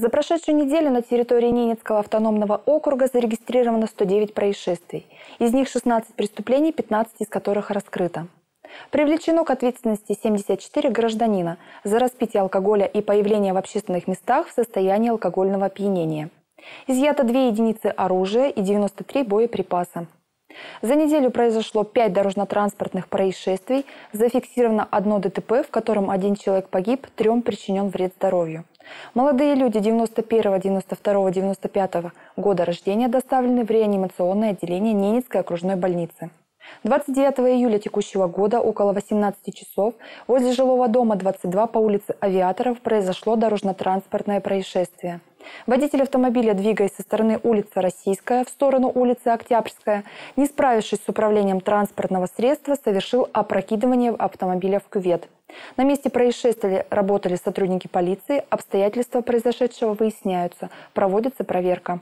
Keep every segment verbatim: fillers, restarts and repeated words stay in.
За прошедшую неделю на территории Ненецкого автономного округа зарегистрировано сто девять происшествий. Из них шестнадцать преступлений, пятнадцать из которых раскрыто. Привлечено к ответственности семьдесят четыре гражданина за распитие алкоголя и появление в общественных местах в состоянии алкогольного опьянения. Изъято две единицы оружия и девяносто три боеприпаса. За неделю произошло пять дорожно-транспортных происшествий, зафиксировано одно ДТП, в котором один человек погиб, трем причинен вред здоровью. Молодые люди девяносто первого, девяносто второго, девяносто пятого года рождения доставлены в реанимационное отделение Ненецкой окружной больницы. двадцать девятого июля текущего года около восемнадцати часов возле жилого дома двадцать два по улице Авиаторов произошло дорожно-транспортное происшествие. Водитель автомобиля, двигаясь со стороны улицы Российская в сторону улицы Октябрьская, не справившись с управлением транспортного средства, совершил опрокидывание автомобиля в кювет. На месте происшествия работали сотрудники полиции, обстоятельства произошедшего выясняются, проводится проверка.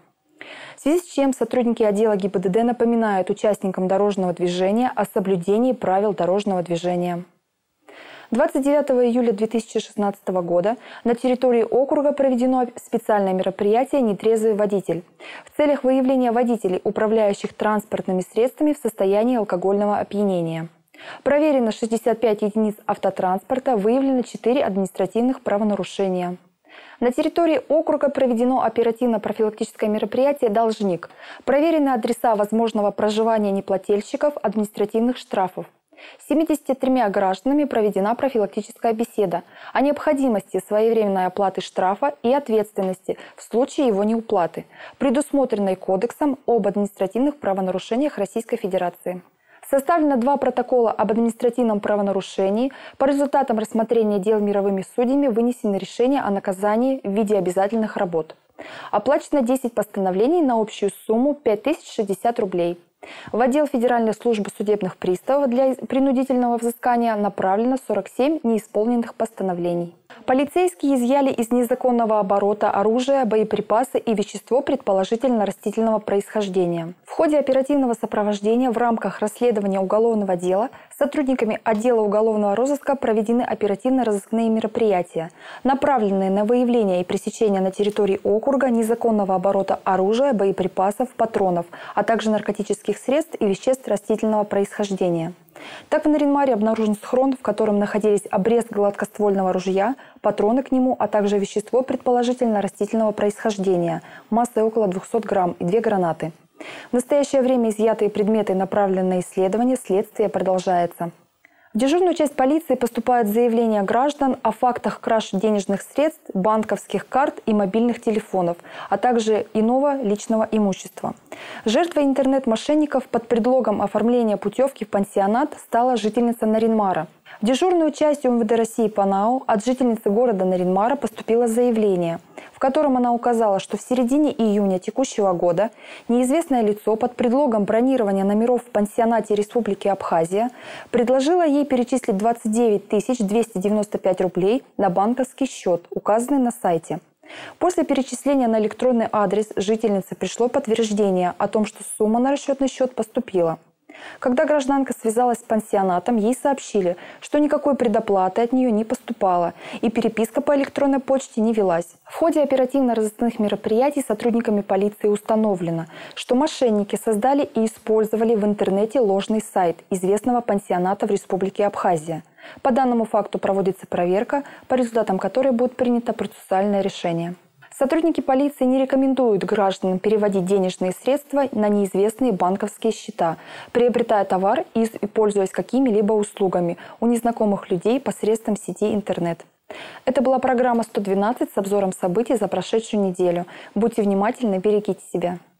В связи с чем сотрудники отдела ГИБДД напоминают участникам дорожного движения о соблюдении правил дорожного движения. двадцать девятого июля две тысячи шестнадцатого года на территории округа проведено специальное мероприятие «Нетрезвый водитель» в целях выявления водителей, управляющих транспортными средствами в состоянии алкогольного опьянения. Проверено шестьдесят пять единиц автотранспорта, выявлено четыре административных правонарушения. На территории округа проведено оперативно-профилактическое мероприятие «Должник». Проверены адреса возможного проживания неплательщиков административных штрафов. семидесятью тремя гражданами проведена профилактическая беседа о необходимости своевременной оплаты штрафа и ответственности в случае его неуплаты, предусмотренной Кодексом об административных правонарушениях Российской Федерации. Составлено два протокола об административном правонарушении. По результатам рассмотрения дел мировыми судьями вынесено решение о наказании в виде обязательных работ. Оплачено десять постановлений на общую сумму пять тысяч шестьдесят рублей. В отдел Федеральной службы судебных приставов для принудительного взыскания направлено сорок семь неисполненных постановлений. Полицейские изъяли из незаконного оборота оружие, боеприпасы и вещество предположительно растительного происхождения. В ходе оперативного сопровождения в рамках расследования уголовного дела сотрудниками отдела уголовного розыска проведены оперативно-розыскные мероприятия, направленные на выявление и пресечение на территории округа незаконного оборота оружия, боеприпасов, патронов, а также наркотических средств и веществ растительного происхождения. Так в Наринмаре обнаружен схрон, в котором находились обрез гладкоствольного ружья, патроны к нему, а также вещество предположительно растительного происхождения, массой около двухсот грамм и две гранаты. В настоящее время изъятые предметы направлены на исследование, следствие продолжается. В дежурную часть полиции поступают заявления граждан о фактах краж денежных средств, банковских карт и мобильных телефонов, а также иного личного имущества. Жертвой интернет-мошенников под предлогом оформления путевки в пансионат стала жительница Наринмара. В дежурную часть УМВД России по НАУ от жительницы города Наринмара поступило заявление, в котором она указала, что в середине июня текущего года неизвестное лицо под предлогом бронирования номеров в пансионате Республики Абхазия предложило ей перечислить двадцать девять тысяч двести девяносто пять рублей на банковский счет, указанный на сайте. После перечисления на электронный адрес жительницы пришло подтверждение о том, что сумма на расчетный счет поступила. Когда гражданка связалась с пансионатом, ей сообщили, что никакой предоплаты от нее не поступало и переписка по электронной почте не велась. В ходе оперативно-розыскных мероприятий сотрудниками полиции установлено, что мошенники создали и использовали в интернете ложный сайт известного пансионата в Республике Абхазия. По данному факту проводится проверка, по результатам которой будет принято процессуальное решение. Сотрудники полиции не рекомендуют гражданам переводить денежные средства на неизвестные банковские счета, приобретая товар и пользуясь какими-либо услугами у незнакомых людей посредством сети интернет. Это была программа сто двенадцать с обзором событий за прошедшую неделю. Будьте внимательны, берегите себя.